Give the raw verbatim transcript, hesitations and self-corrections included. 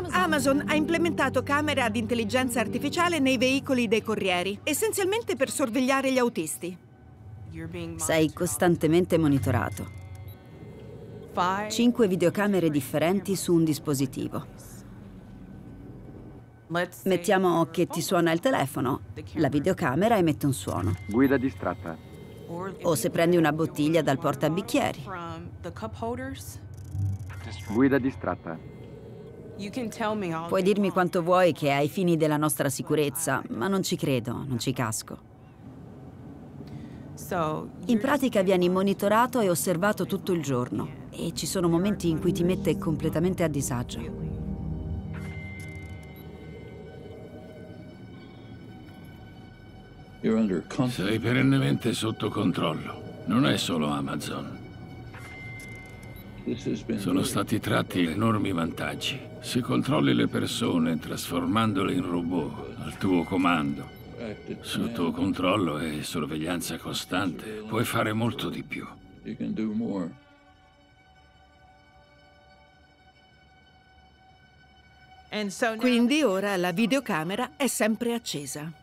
Amazon ha implementato camere ad intelligenza artificiale nei veicoli dei corrieri, essenzialmente per sorvegliare gli autisti. Sei costantemente monitorato. Cinque videocamere differenti su un dispositivo. Mettiamo che ti suona il telefono, la videocamera emette un suono. Guida distratta. O se prendi una bottiglia dal portabicchieri. Guida distratta. Puoi dirmi quanto vuoi che è ai fini della nostra sicurezza, ma non ci credo, non ci casco. In pratica vieni monitorato e osservato tutto il giorno e ci sono momenti in cui ti mette completamente a disagio. Sei perennemente sotto controllo. Non è solo Amazon. Sono stati tratti enormi vantaggi. Se controlli le persone trasformandole in robot al tuo comando, sotto controllo e sorveglianza costante, puoi fare molto di più. Quindi ora la videocamera è sempre accesa.